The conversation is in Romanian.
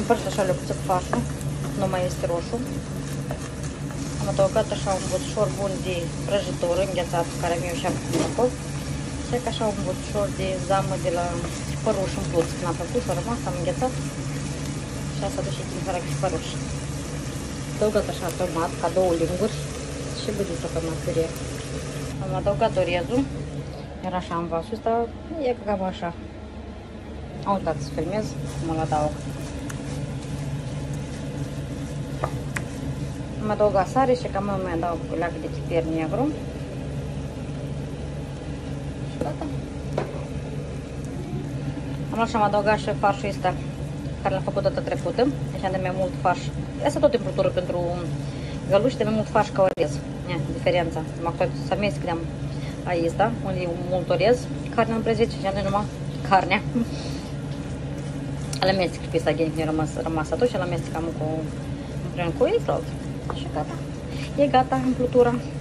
împărțit așa lecuță cu farșul, nu mai este roșu. Am adăugat așa un buțușor bun de prăjitură înghețat, care mi-o și-am făcut. Și că așa un buțușor de zamă de la păruș umplut. Când am făcut, a rămas, am înghețat. Și asta duce din fără și păruș. Adăugat așa tomat, ca 2 linguri și bădiță tomat pârie. Am adăugat orezul. Era așa în vasul ăsta, e cam așa. Am uitat să filmez cum îl adaug. Am adăugat sare și cam mai adaug o leacă de chipier negru. Și gata. Am așa am adăugat și farșul ăsta care l-am făcut data trecută. Deci am de mai mult farș. Asta tot temperatură pentru găluși, de mai mult farș ca orez. Diferența. Să amestec de-am aici, da? Unde e mult orez, carnea în prezit și am numai carnea. Îl amestec pe ăsta geni când e rămas atunci și îl amestecam împreună cu el. Și gata. E gata umplutura.